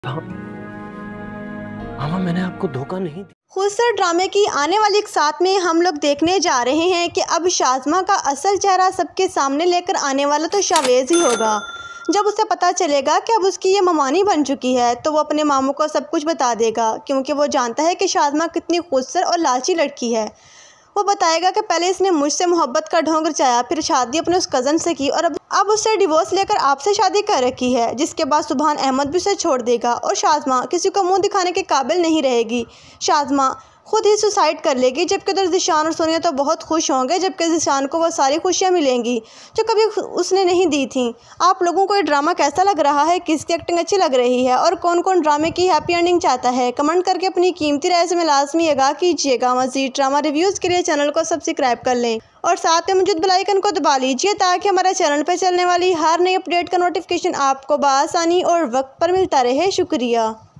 मामा मैंने आपको धोखा नहीं दिया। खुदसर ड्रामे की आने वाली एक साथ में हम लोग देखने जा रहे हैं कि अब शाज़मा का असल चेहरा सबके सामने लेकर आने वाला तो शावेज़ ही होगा। जब उसे पता चलेगा कि अब उसकी ये ममानी बन चुकी है तो वो अपने मामू को सब कुछ बता देगा, क्योंकि वो जानता है कि शाज़मा कितनी खुदसर और लालची लड़की है। वो बताएगा कि पहले इसने मुझसे मोहब्बत का ढोंग रचाया, फिर शादी अपने उस कज़न से की और अब उससे डिवोर्स लेकर आपसे शादी कर रखी है, जिसके बाद सुभान अहमद भी उसे छोड़ देगा और शाज़मा किसी को मुंह दिखाने के काबिल नहीं रहेगी। शाज़मा खुद ही सुसाइड कर लेगी, जबकि उधर ज़िशान और सोनिया तो बहुत खुश होंगे, जबकि ज़िशान को वो सारी खुशियाँ मिलेंगी जो कभी उसने नहीं दी थी। आप लोगों को ये ड्रामा कैसा लग रहा है? किसकी एक्टिंग अच्छी लग रही है और कौन कौन ड्रामे की हैप्पी एंडिंग चाहता है? कमेंट करके अपनी कीमती राय से लाजमी आगाह कीजिएगा। मज़ीद ड्रामा रिव्यूज़ के लिए चैनल को सब्सक्राइब कर लें और साथ में मौजूद बेल आइकन को दबा लीजिए ताकि हमारे चैनल पर चलने वाली हर नई अपडेट का नोटिफिकेशन आपको बआसानी और वक्त पर मिलता रहे। शुक्रिया।